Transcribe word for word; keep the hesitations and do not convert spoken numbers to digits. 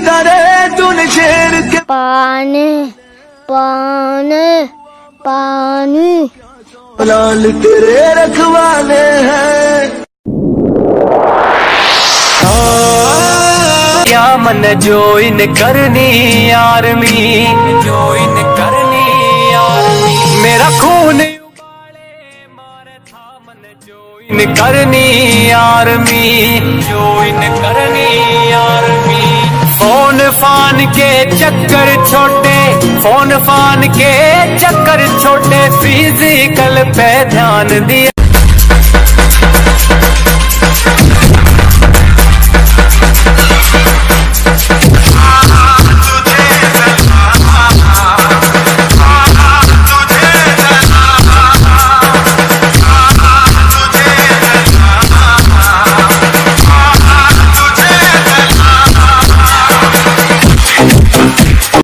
करे तूने शेर के पानी पानी पानी लाल तेरे रखवाले हैं। क्या मन जोइन करनी आर्मी, जोइन करनी आर्मी, मेरा खून उबाले मारे था मन जोइन करनी आर्मी, जोइन करनी आर्मी। फोन फान के चक्कर छोटे, फोन फान के चक्कर छोटे, फिजिकल पे ध्यान दिया।